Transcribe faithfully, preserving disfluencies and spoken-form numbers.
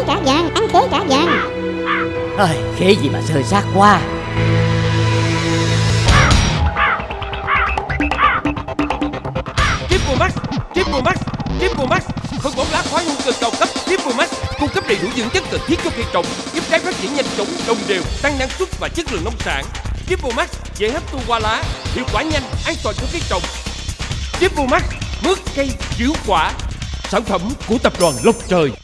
cả vàng, ăn khế cả vàng. Ơi, khế gì mà sơ sát quá. Triple Max, Triple Max, Triple Max. Phân bón lá khoái hữu cơ cao cấp Triple Max cung cấp đầy đủ dưỡng chất cần thiết cho cây trồng, giúp trái phát triển nhanh chóng, đồng đều, tăng năng suất và chất lượng nông sản. Triple Max dễ hấp thu qua lá, hiệu quả nhanh, an toàn cho cây trồng. Triple Max mướt cây giữ quả, sản phẩm của tập đoàn Lộc Trời.